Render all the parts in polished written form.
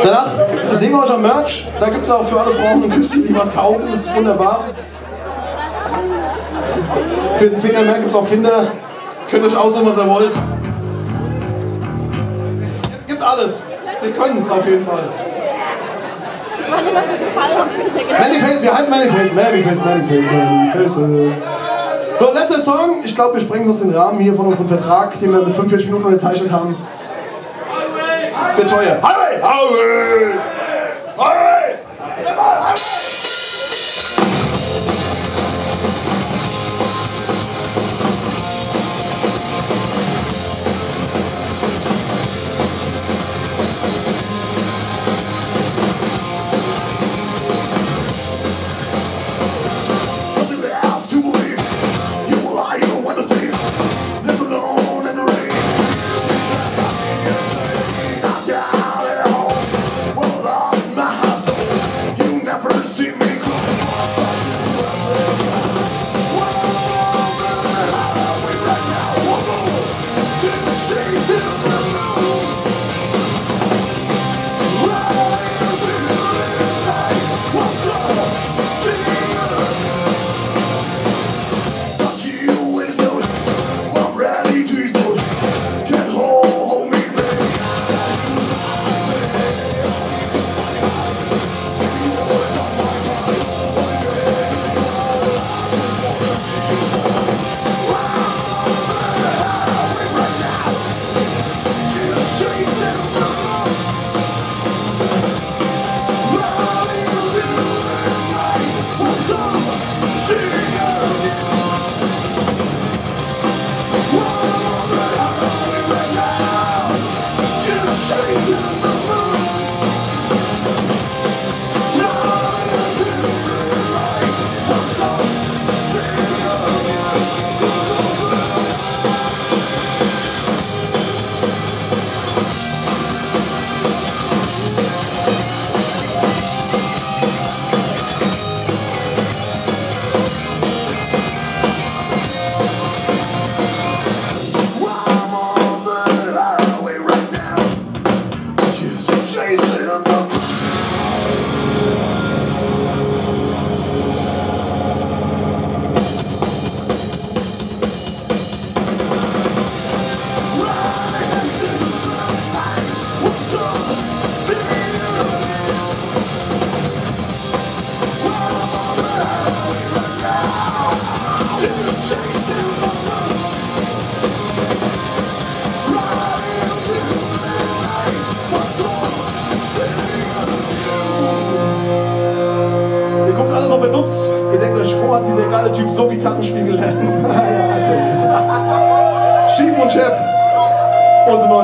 Danach sehen wir euch am Merch. Da gibt es auch für alle Frauen ein Küsschen, die was kaufen. Das ist wunderbar. Für den 10er Merch gibt es auch Kinder. Könnt euch aussuchen, was ihr wollt. Gibt alles. Wir können es auf jeden Fall. Manyface, wir heißen Manyface. So, letzter Song. Ich glaube, wir sprengen uns den Rahmen hier von unserem Vertrag, den wir mit 45 Minuten gezeichnet haben. Für teuer. Highway! Highway! Highway! Highway! Typ so Gitarrenspiel gelernt. Chief und Chef. Und zu 90%.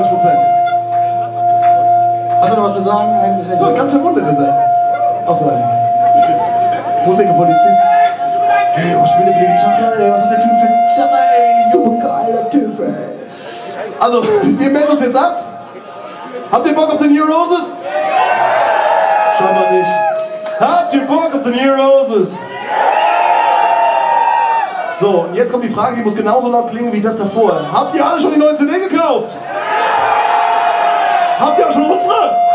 Hast du noch was zu sagen? So, ganz verwundert ist er. Achso, Musiker, Polizist. Hey, was spielt der für die Gitarre? Ey, was hat der für eine Gitarre? Ey, super geiler Typ, ey. Also, wir melden uns jetzt ab. Habt ihr Bock auf The New Roses? Scheinbar nicht. Habt ihr Bock auf The New Roses? So, und jetzt kommt die Frage, die muss genauso laut klingen wie das davor. Habt ihr alle schon die neue CD gekauft? Habt ihr auch schon unsere?